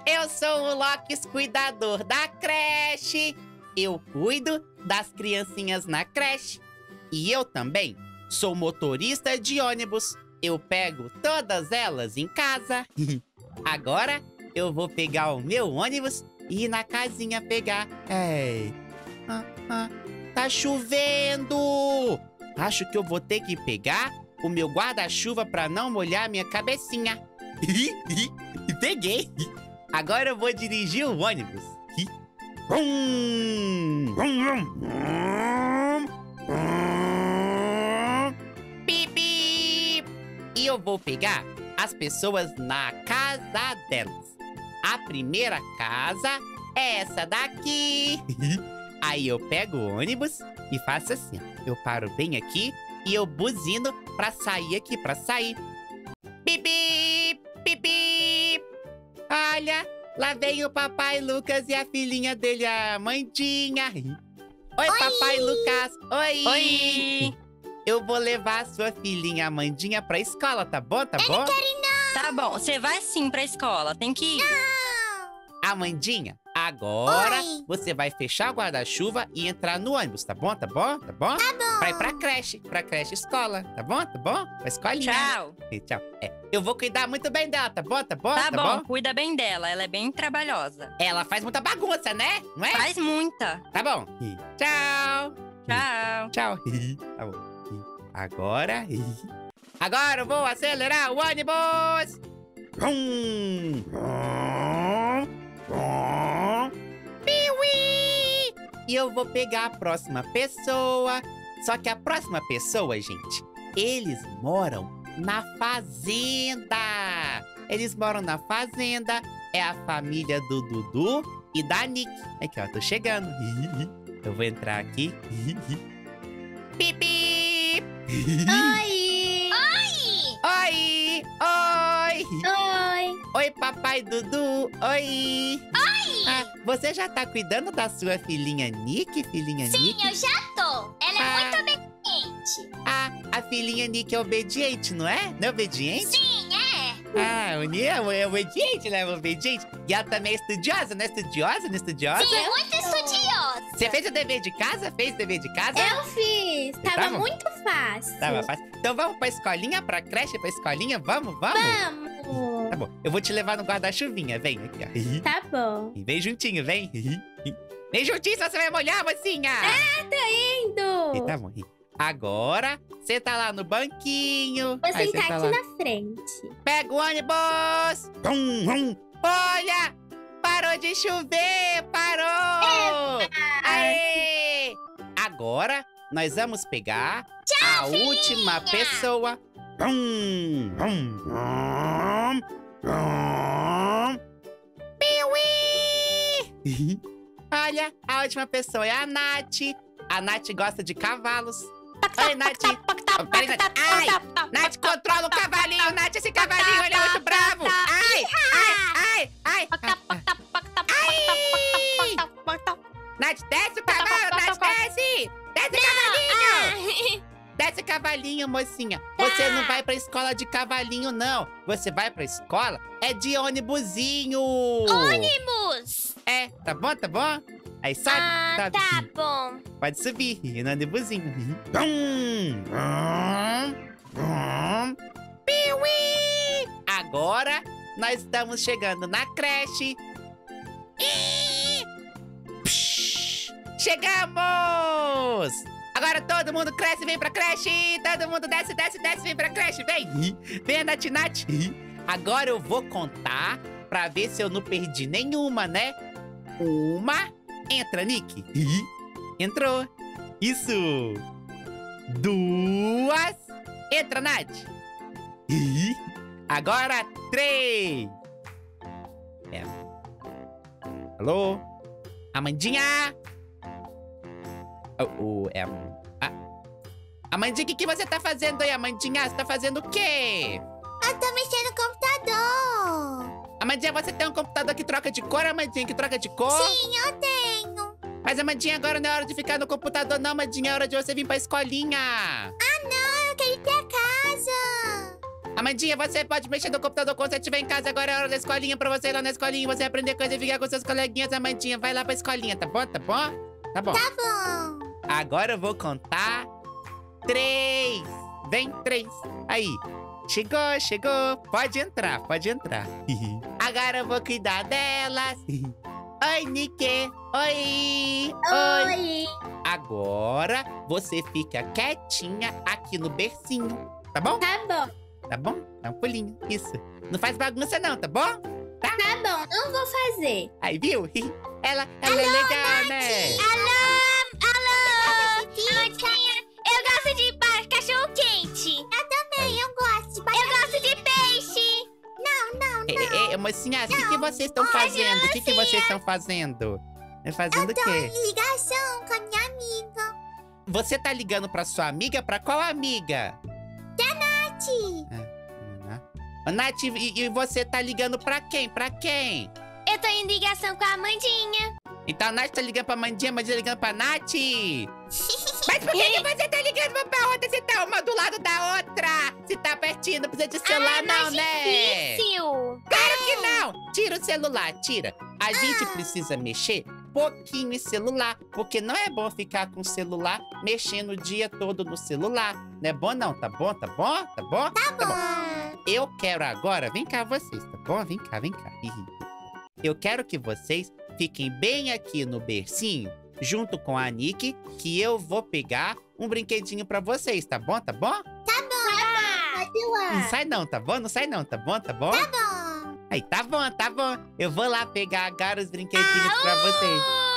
Eu sou o Locks, cuidador da creche. Eu cuido das criancinhas na creche. E eu também sou motorista de ônibus. Eu pego todas elas em casa. Agora eu vou pegar o meu ônibus e ir na casinha pegar. Ei, tá chovendo. Acho que eu vou ter que pegar o meu guarda-chuva pra não molhar minha cabecinha. Peguei. Agora eu vou dirigir o ônibus. Pipi! E eu vou pegar as pessoas na casa delas. A primeira casa é essa daqui. Aí eu pego o ônibus e faço assim. Eu paro bem aqui e eu buzino pra sair aqui, pra sair. Pipi! Pipi! Olha, lá vem o papai Lucas e a filhinha dele, a Amandinha. Oi, papai Lucas. Oi. Oi. Eu vou levar a sua filhinha Amandinha pra escola, tá bom? Tá bom? Eu não quero ir, não. Tá bom, você vai sim pra escola, tem que ir. Não. Amandinha, agora Oi. você vai fechar o guarda-chuva e entrar no ônibus, tá bom? Tá bom? Tá bom? Tá bom. Pra ir pra creche escola, tá bom? Tá bom? Pra escolinha. Tchau. Tchau. Eu vou cuidar muito bem dela, tá bom? Tá bom? Tá bom, cuida bem dela, ela é bem trabalhosa. Ela faz muita bagunça, né? Não é? Faz muita. Tá bom. Tchau. Tchau. Tchau. Tá bom. Agora eu vou acelerar o ônibus. Piuí! E eu vou pegar a próxima pessoa. Só que a próxima pessoa, gente, eles moram na fazenda. Eles moram na fazenda. É a família do Dudu e da Nick. Aqui, ó, tô chegando. Eu vou entrar aqui. Pipi! Oi. Oi! Oi! Oi. Oi, papai Dudu! Oi! Oi. Você já tá cuidando da sua filhinha Nick, filhinha Sim, Nick? eu já tô. Ela é muito obediente. A filhinha Nick é obediente, não é? Não é obediente? Sim, é. O Nick é obediente, né? Obediente. E ela também é estudiosa, não é estudiosa? Não é estudiosa? Sim, muito estudiosa. Você fez o dever de casa? Fez o dever de casa? Eu fiz. Tava Tava? muito fácil. Tava fácil. Então vamos pra escolinha, pra creche, pra escolinha? Vamos? Vamos. Tá bom. Eu vou te levar no guarda-chuvinha. Vem aqui, ó. Tá bom. Vem juntinho, vem. Vem juntinho, senão você vai molhar, mocinha. Indo. E tá bom. Agora, você tá lá no banquinho. Vou Aí sentar você tá aqui lá. na frente. Pega o ônibus. Olha, parou de chover, parou. Aê. Agora, nós vamos pegar a última pessoa. Piuí! Olha, a última pessoa é a Nath. A Nath gosta de cavalos. Oi, Nath. Oh, peraí, Nath. Ai, Nath, controla o cavalinho. Nath, esse cavalinho, ele é muito bravo. Ai, ai, ai, ai. Ai. Nath, desce o cavalo, Nath, desce. Desce o cavalinho. Desce cavalinho, mocinha. Você não vai pra escola de cavalinho, não. Você vai pra escola de ônibusinho. Ônibus. É, tá bom, tá bom? Aí sobe, sobe. Tá bom. Pode subir, no ônibusinho. Piuí! Agora, nós estamos chegando na creche. Chegamos! Agora todo mundo cresce e vem pra creche! Todo mundo desce, desce, desce, vem pra creche! Vem! Vem, Nath, Nath! Agora eu vou contar pra ver se eu não perdi nenhuma, né? Uma. Entra, Nick. Entrou. Isso. Duas. Entra, Nath. Agora 3. Alô? Amandinha? Amandinha, o que você tá fazendo aí, Amandinha? Você tá fazendo o quê? Eu tô mexendo no computador. Amandinha, você tem um computador que troca de cor, Amandinha? Que troca de cor? Sim, eu tenho. Mas, Amandinha, agora não é hora de ficar no computador, não, Amandinha. É hora de você vir pra escolinha. Ah, não, eu quero ir pra casa. Amandinha, você pode mexer no computador quando você estiver em casa. Agora é hora da escolinha pra você ir lá na escolinha. Você aprender coisa e ficar com seus coleguinhas. Amandinha, vai lá pra escolinha, tá bom? Tá bom? Tá bom. Tá bom. Agora eu vou contar 3. Vem, 3. Aí. Chegou, chegou. Pode entrar, pode entrar. Agora eu vou cuidar delas. Oi, Nick. Oi. Oi. Agora você fica quietinha aqui no bercinho. Tá bom? Tá bom. Tá bom? Dá um pulinho. Isso. Não faz bagunça não, tá bom? Tá bom, não vou fazer. Aí, viu? Ela é legal, né? Alô. Amandinha, eu gosto de cachorro quente. Eu também, eu gosto de Eu gosto de peixe. Não. Mocinhas, o que vocês estão fazendo? O que vocês estão fazendo? Fazendo o quê? Ligação com a minha amiga. Você tá ligando pra sua amiga? Pra qual amiga? Tati. Ô, Nath, e você tá ligando pra quem? Pra quem? Eu tô em ligação com a Amandinha. Então a Nath tá ligando pra Mandinha, a Mandinha tá ligando pra Nath. Mas por que você tá ligando uma pra outra se tá uma do lado da outra? Se tá pertinho, não precisa de celular não, né? Difícil. Claro que não! Tira o celular, tira. A gente precisa mexer pouquinho em celular, porque não é bom ficar com o celular mexendo o dia todo no celular. Não é bom não, tá bom? Tá bom? Tá bom? Tá bom. Eu quero agora, vem cá vocês, tá bom? Vem cá, vem cá. Eu quero que vocês fiquem bem aqui no bercinho, junto com a Nick, que eu vou pegar um brinquedinho pra vocês, tá bom? Tá bom? Tá bom. Pode ir lá. Não sai não, tá bom? Não sai não, tá bom? Tá bom? Tá bom. Aí, tá bom, tá bom. Eu vou lá pegar agora os brinquedinhos pra vocês.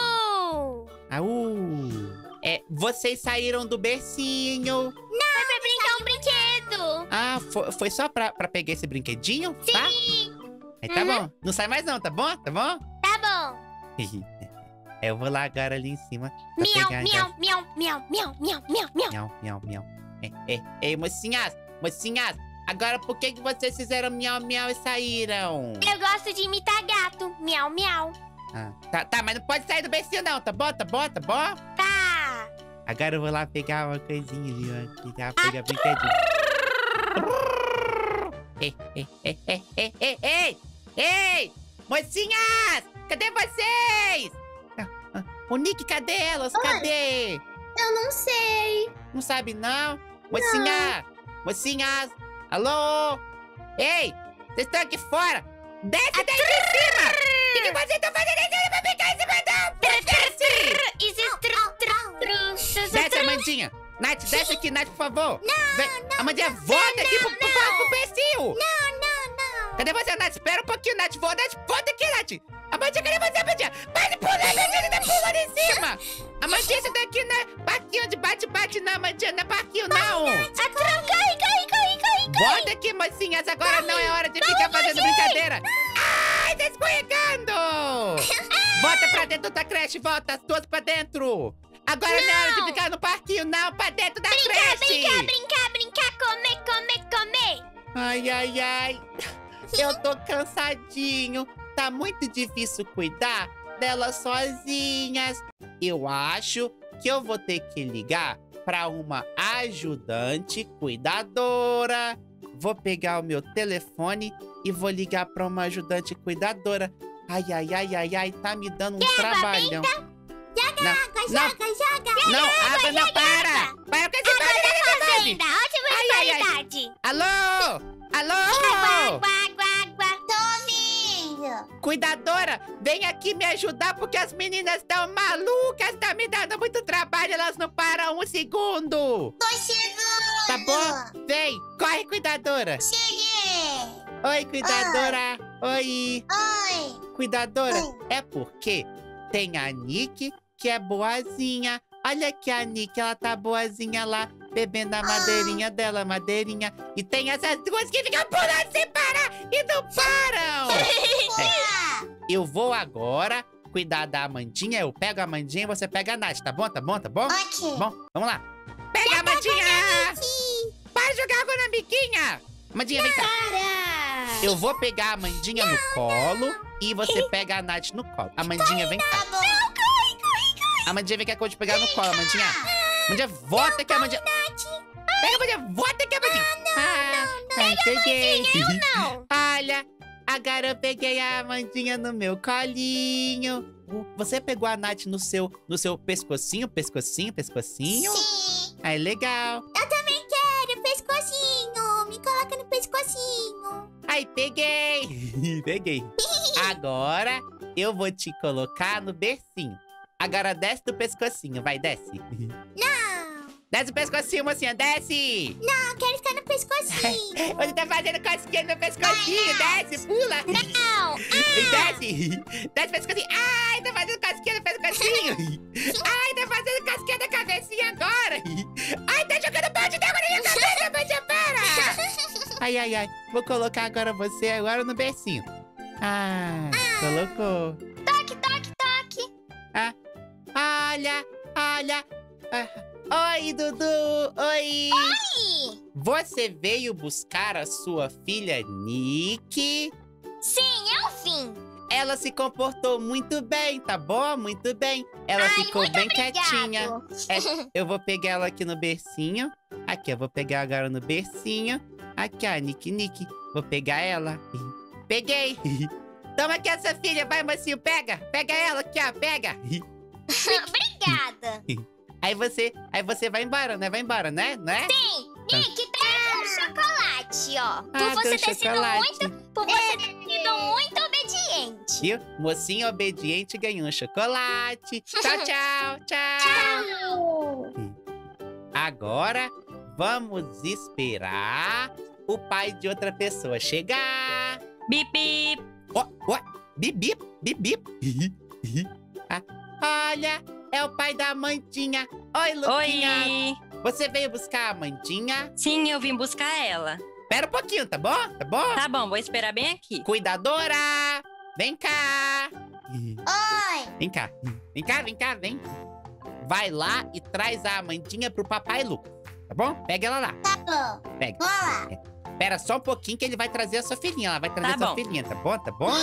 Vocês saíram do bercinho. Não, pra brincar um brinquedo. Ah, foi só pra pegar esse brinquedinho? Sim. Tá? Aí, tá bom. Não sai mais não, tá bom? Tá bom? Tá bom. Eu vou lá agora ali em cima. Pra Miau, pegar miau, miau, miau, miau, miau, miau, miau. Miau, miau, miau. Ei, mocinhas, mocinhas. Agora por que vocês fizeram miau, miau e saíram? Eu gosto de imitar gato. Miau, miau. Tá, mas não pode sair do bercinho não, tá bom? Tá bom? Tá bom? Tá. Agora eu vou lá pegar uma coisinha, viu? Aqui, já pegar brinquedinho. Ei! Mocinhas! Cadê vocês? O Nick, cadê elas? Cadê? Eu não sei. Não sabe, não? Mocinhas! Alô? Ei! Vocês estão aqui fora! Desce daí de cima! O que vocês estão fazendo aí pra ficar em cima da... Desce! Desce, Amandinha! Nath, desce aqui, Nath, por favor! Não, Amandinha, volta aqui pro perfil! Não. Cadê você, Nath? Espera um pouquinho, Nath. Volta aqui, Nath. Amandinha, cadê você, Amandinha? Vai pular, Amandinha, tá pulando em cima. Amandinha, isso daqui não é parquinho de bate-bate, não, Amandinha. Não é parquinho, não. Corre. Volta aqui, mocinhas. Agora não é hora de ficar fazendo brincadeira. Ai, tá escorregando. Volta pra dentro da creche. Volta as duas pra dentro. Agora não é hora de ficar no parquinho, não. Pra dentro da creche. Brincar, comer. Ai. Eu tô cansadinho. Tá muito difícil cuidar delas sozinhas. Eu acho que eu vou ter que ligar pra uma ajudante cuidadora. Vou pegar o meu telefone e vou ligar pra uma ajudante cuidadora. Ai, tá me dando um trabalhão. Joga. Não, água não, para! Para com esse barulho da fazenda! Ótima qualidade. Alô! Água. Tô vindo. Cuidadora, vem aqui me ajudar porque as meninas estão malucas, tá me dando muito trabalho, elas não param um segundo. Tô chegando. Tá bom? Vem, corre, cuidadora. Cheguei. Oi, cuidadora. Oi. Cuidadora, é porque tem a Nick que é boazinha. Olha aqui a Nick, ela tá boazinha lá, bebendo a madeirinha dela, madeirinha. E tem essas duas que ficam pulando sem parar e não param. Eu vou agora cuidar da Amandinha. Eu pego a Amandinha e você pega a Nath, tá bom? Ok. Bom, vamos lá. Pega a Amandinha! Para de jogar água na amiguinha! Amandinha, vem cá. Para! Eu vou pegar a Amandinha no colo e você pega a Nath no colo. Amandinha, vem cá. Amandinha, vem cá que eu vou te pegar no colo, Amandinha. Amandinha, volta aqui, Amandinha. Pega a Amandinha. Bota aqui, Amandinha. Ai, peguei. Não. Olha, agora eu peguei a Amandinha no meu colinho. Você pegou a Nath no seu pescocinho? Pescocinho? Sim. Ai, legal. Eu também quero pescocinho. Me coloca no pescocinho. Ai, peguei. Peguei. Agora eu vou te colocar no bercinho. Agora desce do pescocinho. Vai, desce. Não. Desce o pescocinho, mocinha. Desce. Não, quero ficar no pescocinho. Você tá fazendo cosquinha no meu pescocinho. Desce, pula. Não. Desce. Desce o pescocinho. Ai, tá fazendo cosquinha no pescocinho. Ai, tá fazendo cosquinha na cabecinha agora. Ai, tá jogando balde d'água na minha cabeça, Amandinha, para. Ai, ai, ai. Vou colocar agora você agora no bercinho. Colocou. Toque, toque, toque. Olha. Oi, Dudu. Oi. Oi. Você veio buscar a sua filha Nick? Sim, eu vim. Ela se comportou muito bem, tá bom? Muito bem. Ela ficou bem quietinha. Eu vou pegar ela aqui no bercinho. Aqui, eu vou pegar agora no bercinho. Aqui, ó, Nick. Vou pegar ela. Peguei. Toma aqui essa filha. Vai, mocinho, pega. Pega ela aqui, ó, pega. Obrigada. Aí você vai embora, né? Vai embora, né? Sim, Nick, pega um chocolate, ó. Por você ter sido muito obediente. Viu? Mocinho obediente ganhou um chocolate. Tchau, tchau, tchau. Tchau. Agora, vamos esperar o pai de outra pessoa chegar. Bip, bip. Bip, bip, bip, bip. Olha, é o pai da Amandinha. Oi, Luquinha. Oi. Você veio buscar a Amandinha? Sim, eu vim buscar ela. Espera um pouquinho, tá bom? Tá bom? Tá bom, vou esperar bem aqui. Cuidadora, vem cá. Oi. Vem cá, vem. Vai lá e traz a Amandinha pro papai Lucas, tá bom? Pega ela lá. Tá bom. Pega. Vou lá. Espera só um pouquinho que ele vai trazer a sua filhinha. Ela vai trazer Tá a sua bom. filhinha, tá bom? Tá bom?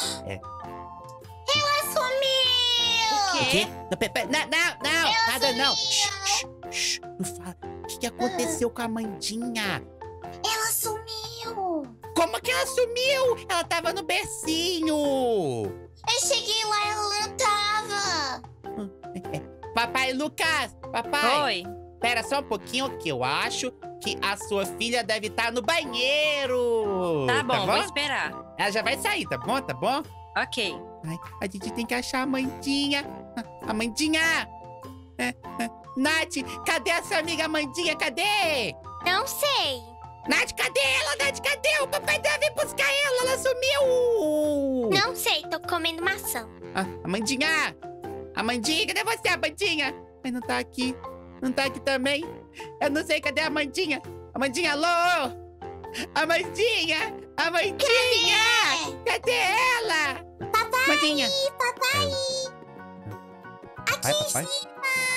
Ela sumiu. O quê? Não, nada não. Shh, não fala. O que aconteceu com a Amandinha? Ela sumiu. Como que ela sumiu? Ela tava no bercinho. Eu cheguei lá e ela não tava. Papai Lucas, papai. Oi. Espera só um pouquinho que eu acho que a sua filha deve estar no banheiro. Tá bom, vou esperar. Ela já vai sair, tá bom? Tá bom? Ok. Ai, a gente tem que achar a Amandinha. Amandinha! Nath, cadê a sua amiga Amandinha? Cadê? Não sei. Nath, cadê ela? Nath, cadê? O papai deve ir buscar ela sumiu! Não sei, tô comendo maçã. Amandinha! Amandinha, cadê você, Amandinha? Ai, não tá aqui. Não tá aqui também. Eu não sei, cadê a Amandinha? Amandinha, alô? Amandinha! Amandinha! Cadê ela? Papai, Amandinha! papai. Aqui em papai? cima.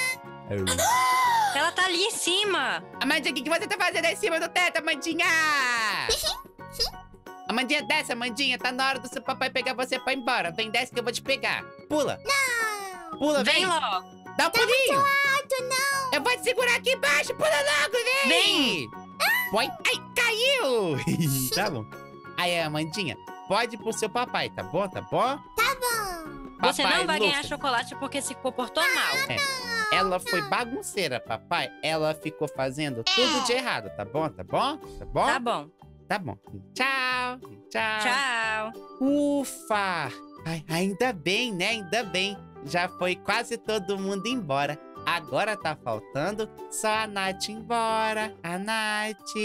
Ela tá ali em cima. Amandinha, o que você tá fazendo aí em cima do teto, Amandinha? Amandinha, desce, Amandinha. Tá na hora do seu papai pegar você pra ir embora. Vem, desce que eu vou te pegar. Pula. Não. Pula, vem. Vem logo. Dá um pulinho. Alto, não. Eu vou te segurar aqui embaixo. Pula logo, vem. Vem. Põe. Ai, caiu. Tá bom. Aí, Amandinha, pode ir pro seu papai, tá bom? Tá bom? Tá bom. Você Papai não vai ganhar Lucas. chocolate porque se comportou mal. Ela foi bagunceira, papai. Ela ficou fazendo tudo de errado, tá bom? Tá bom? Tá bom? Tá bom. Tá bom. Tchau. Tchau. Tchau. Ufa! Ai, ainda bem, né? Ainda bem. Já foi quase todo mundo embora. Agora tá faltando só a Nath ir embora. A Nath.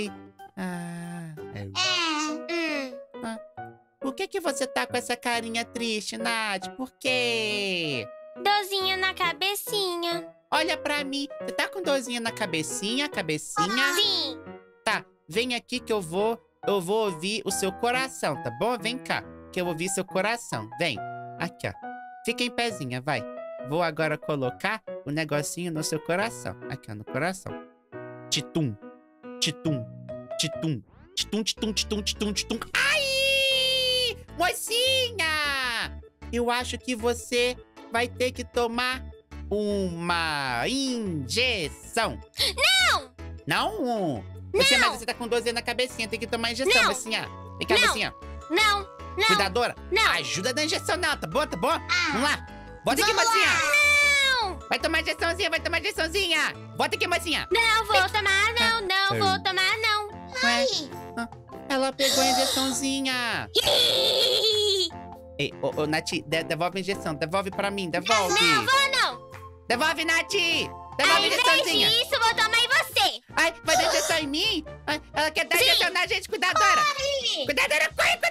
Por que você tá com essa carinha triste, Nath? Por quê? Dorzinha na cabecinha. Olha pra mim. Você tá com dorzinha na cabecinha? Sim. Tá, vem aqui que eu vou ouvir o seu coração, tá bom? Vem cá, que eu vou ouvir seu coração. Vem. Aqui, ó. Fica em pezinha, vai. Vou agora colocar o negocinho no seu coração. Aqui, ó, no coração. Titum. Titum. Titum. Titum, titum, titum, titum, titum. Ai! Mocinha! Eu acho que você vai ter que tomar uma injeção. Não! Não? Mas você tá com 12 na cabecinha, tem que tomar injeção, mocinha. Vem cá, mocinha. Não. Cuidadora. Não. Ajuda na injeção não, tá bom? Vamos lá. Bota aqui, mocinha. Não. Vai tomar injeçãozinha. Bota aqui, mocinha. Não vou tomar, não vou tomar, não. Ué, ela pegou a injeçãozinha. Ei, ô, Nath, devolve a injeção. Devolve pra mim, devolve. Não vou, não. Devolve, Nath. Devolve a Ao invés injeçãozinha. disso, vou tomar em você. Ai, vai dar injeção em mim? Ai, ela quer dar injeção na gente, cuidadora. Cuidadora, corre.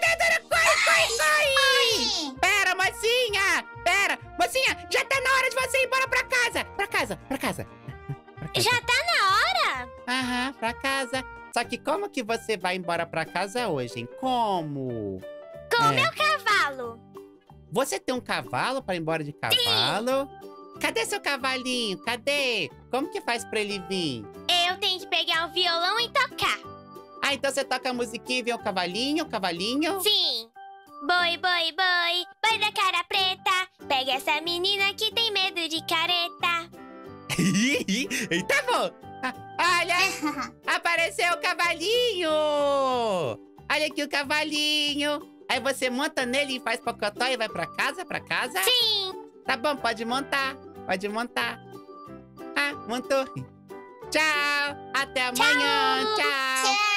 Pera, mocinha. Mocinha, já tá na hora de você ir embora pra casa. Pra casa. Já tá na hora? Aham, pra casa. Só que como que você vai embora pra casa hoje, hein? Como? Com o meu cavalo. Você tem um cavalo pra ir embora de cavalo? Cadê seu cavalinho? Cadê? Como que faz pra ele vir? Eu tenho que pegar o violão e tocar. Ah, então você toca a musiquinha e vem o cavalinho? Sim. Boi da cara preta. Pega essa menina que tem medo de careta. Eita, bom! Olha! Apareceu o cavalinho! Olha aqui o cavalinho! Aí você monta nele e faz pocotó e vai pra casa? Sim. Tá bom, pode montar. Ah, montou. Tchau! Até amanhã! Tchau!